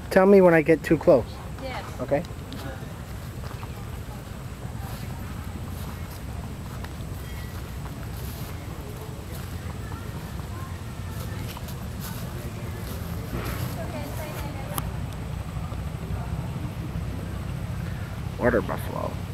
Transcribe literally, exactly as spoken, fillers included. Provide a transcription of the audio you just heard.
Tell me when I get too close. Yes. Okay? Water buffalo.